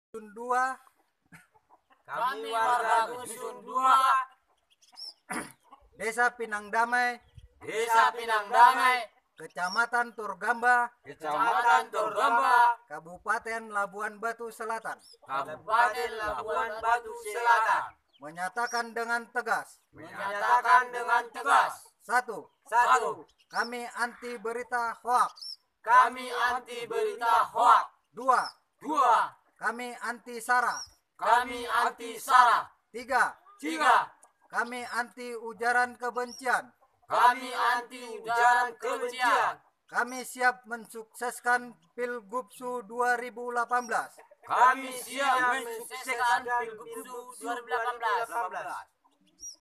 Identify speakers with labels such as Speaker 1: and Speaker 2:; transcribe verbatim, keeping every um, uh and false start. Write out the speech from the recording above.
Speaker 1: Dusun dua,
Speaker 2: Kami warga Dusun dua,
Speaker 1: Desa Pinang Damai,
Speaker 2: Desa Pinang Damai,
Speaker 1: Kecamatan Turgamba,
Speaker 2: Kecamatan Turgamba,
Speaker 1: Kabupaten Labuan Batu Selatan,
Speaker 2: Kabupaten Labuan Batu Selatan,
Speaker 1: menyatakan dengan tegas,
Speaker 2: menyatakan dengan tegas,
Speaker 1: satu,
Speaker 2: satu,
Speaker 1: kami anti berita hoaks.
Speaker 2: kami anti berita hoaks.
Speaker 1: Dua,
Speaker 2: Dua,
Speaker 1: kami anti SARA.
Speaker 2: kami anti SARA.
Speaker 1: Tiga,
Speaker 2: Tiga,
Speaker 1: kami anti ujaran kebencian.
Speaker 2: kami anti ujaran kebencian.
Speaker 1: Kami siap mensukseskan Pilgubsu dua ribu delapan belas.
Speaker 2: Kami siap mensukseskan Pilgub dua ribu delapan belas.